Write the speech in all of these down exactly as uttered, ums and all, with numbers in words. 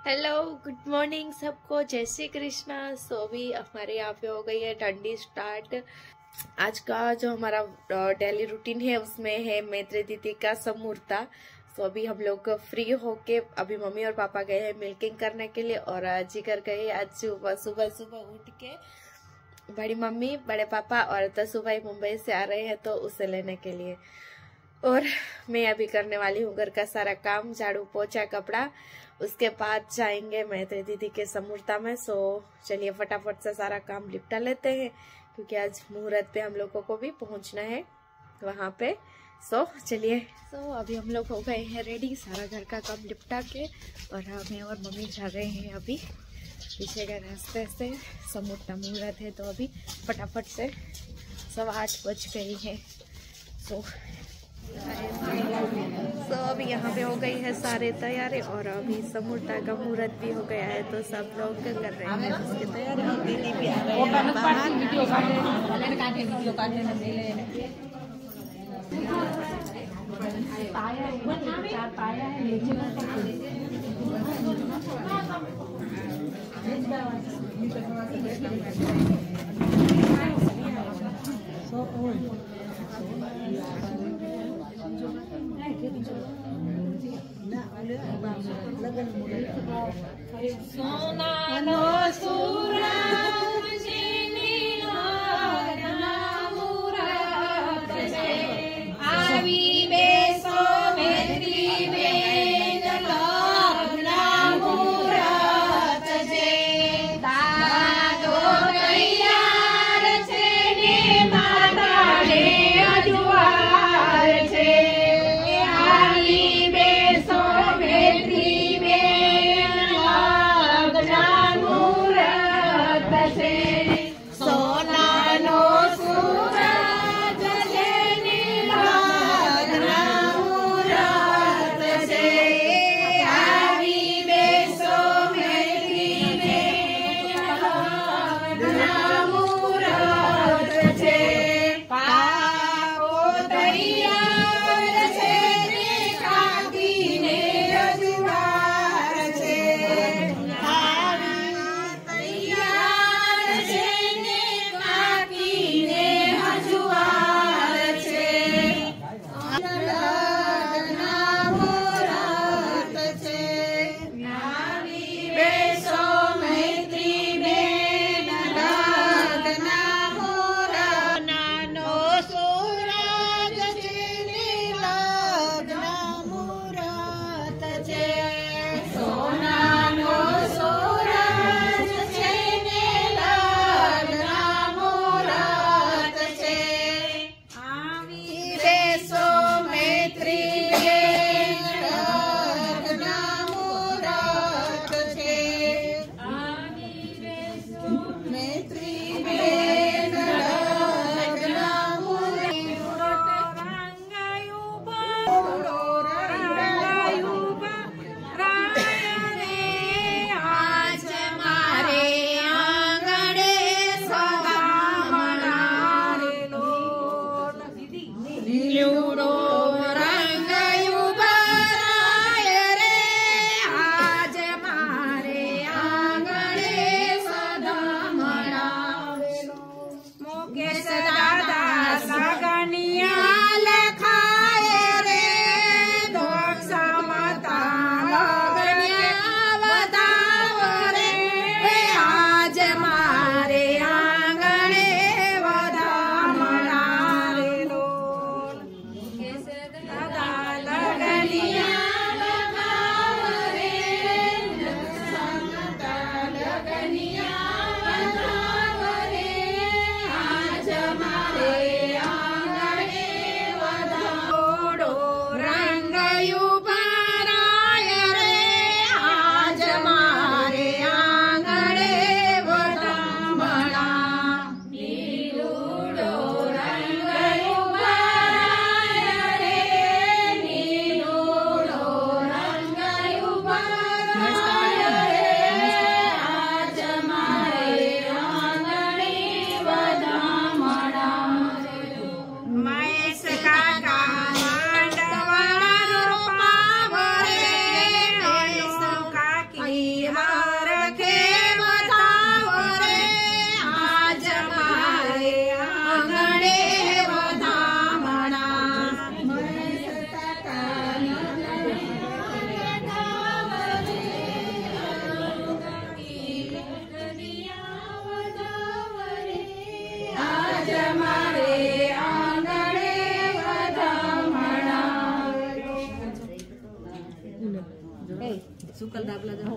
Hello, good morning सबको, जय श्री कृष्णा। सो अभी हमारे यहाँ पे हो गई है ठंडी स्टार्ट। आज का जो हमारा डेली रूटीन है उसमें है मैत्री दीदी का समूर्ता। सो अभी हम लोग फ्री होके अभी मम्मी और पापा गए हैं मिल्किंग करने के लिए और जिगर गए आज सुबह सुबह सुबह उठ के। बड़ी मम्मी, बड़े पापा और दसू भाई मुंबई से आ रहे हैं तो उसे लेने के लिए। और मैं अभी करने वाली हूँ घर का सारा काम, झाड़ू पोछा कपड़ा। उसके बाद जाएंगे मैत्री दीदी के समूर्ता में। सो चलिए फटाफट से सारा काम निपटा लेते हैं क्योंकि आज मुहूर्त पे हम लोगों को भी पहुंचना है वहां पे। सो चलिए। सो अभी हम लोग हो गए हैं रेडी, सारा घर का काम निपटा के और मैं और मम्मी जा रहे हैं अभी पीछे के रास्ते से। समूर्ता मुहूर्त है तो अभी फटाफट से सवा आठ बज गई है। सो तो अभी यहाँ पे हो गई है सारे तैयारी और अभी समूर्ता का मुहूर्त भी हो गया है तो सब लोग कर रहे हैं उसकी तैयारी। दीदी भी आ रहे हैं बाहर। सोना नो सूरा वोकल दाबला जाओ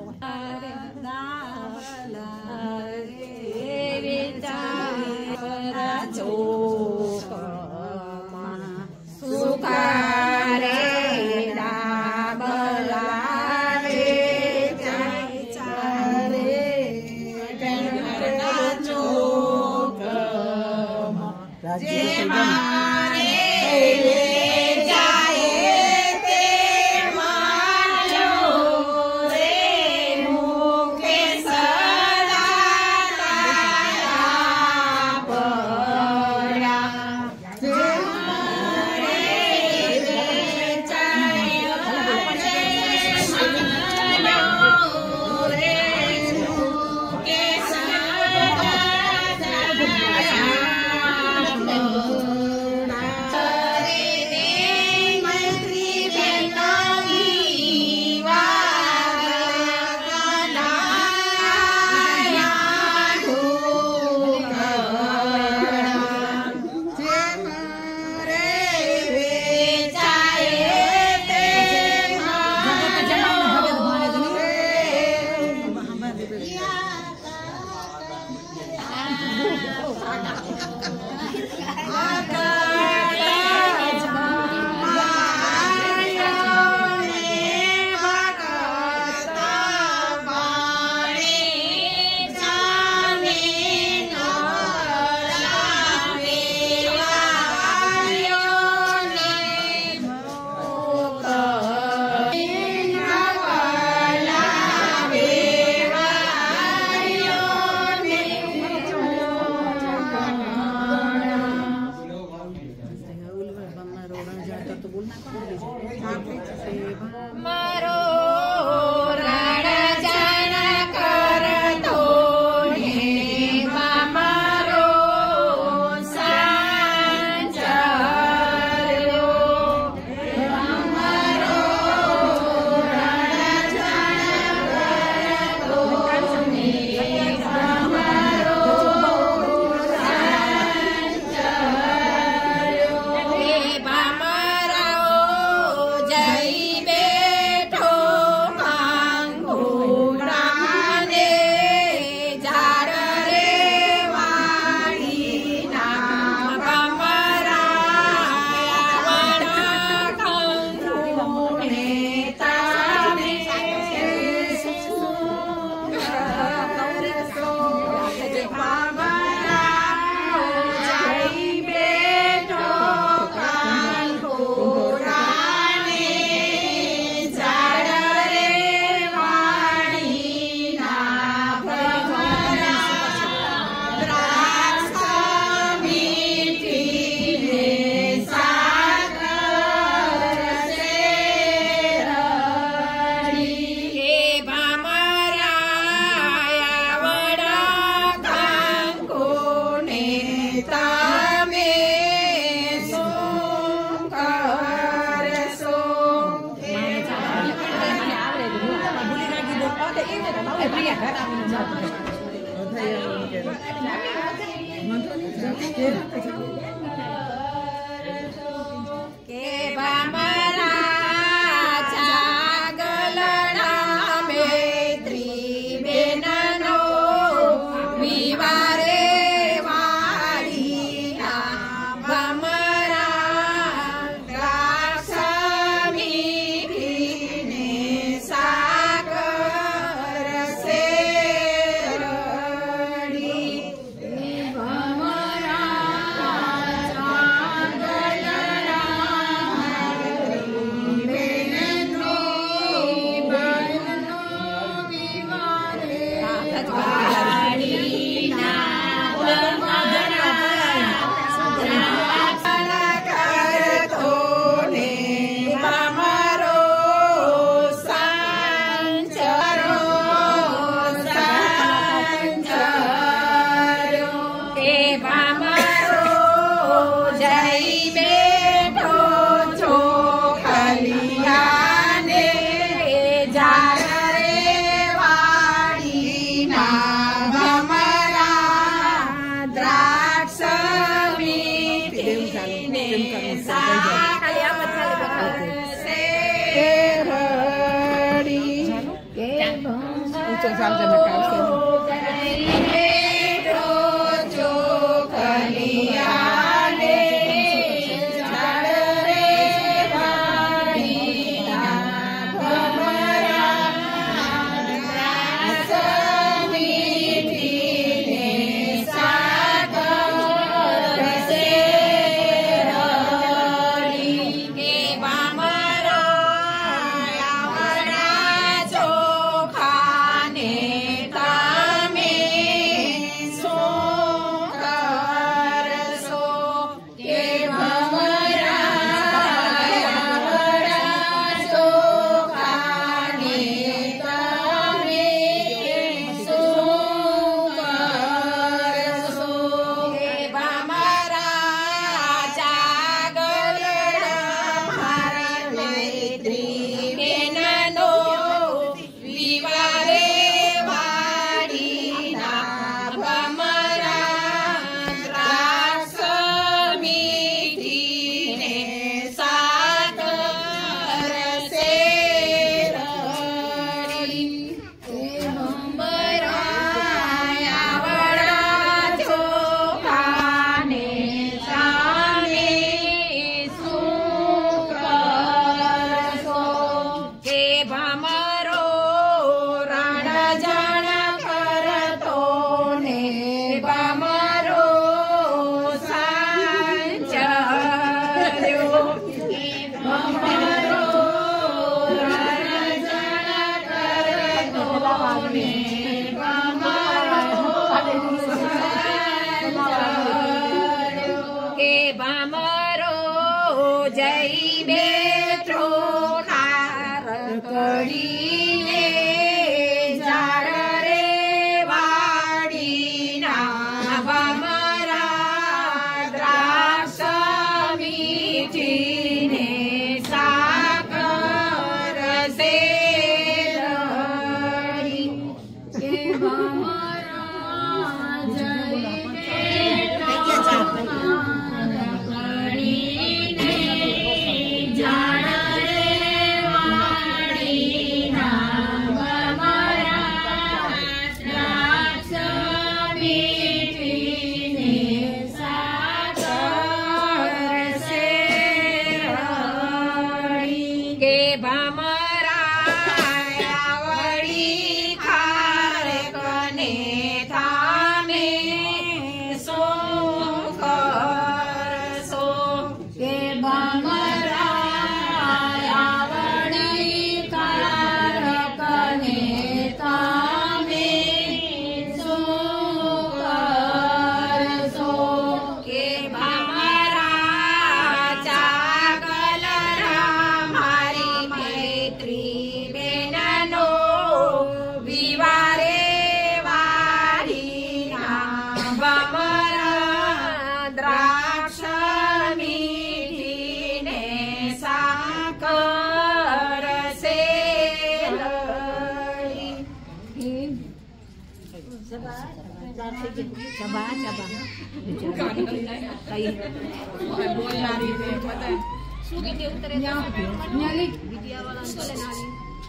Bye. જઈ બેઠો ખાર કરીને ઝાડ રે વાડીના ભમરા દ્રાક્ષ મીઠીને સાકર શેરડી કે ભમરા જઈ બેઠો Coba, coba. Kayak bola ini apa? Video ternyata nyali video awalan soalnya nari.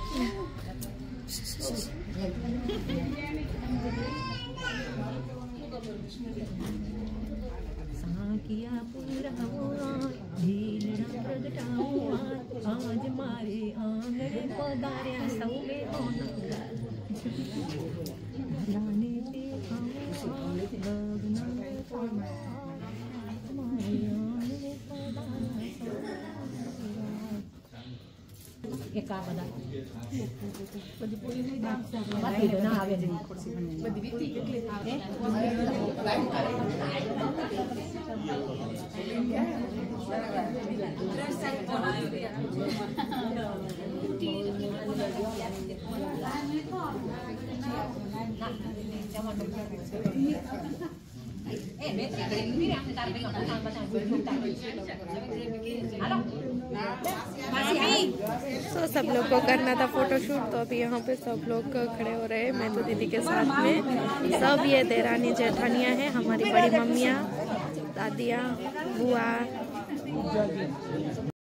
Sakia purawan dina pragatawan aaj mare aangan padarya sau mein honangal rani pe એક આ બધા બધી પૂરી ની દામ બાકી તો ના આવે બધી વીતી કેટલી આવે Eh, Metri, ini yang tarik belok belakang hello तो सब लोग को करना था फोटोशूट, तो अभी यहाँ पे सब लोग खड़े हो रहे हैं मैं तो दीदी के साथ में। सब ये देरानी जेठानियाँ हैं, हमारी बड़ी मम्मियाँ, दादियाँ, बुआ।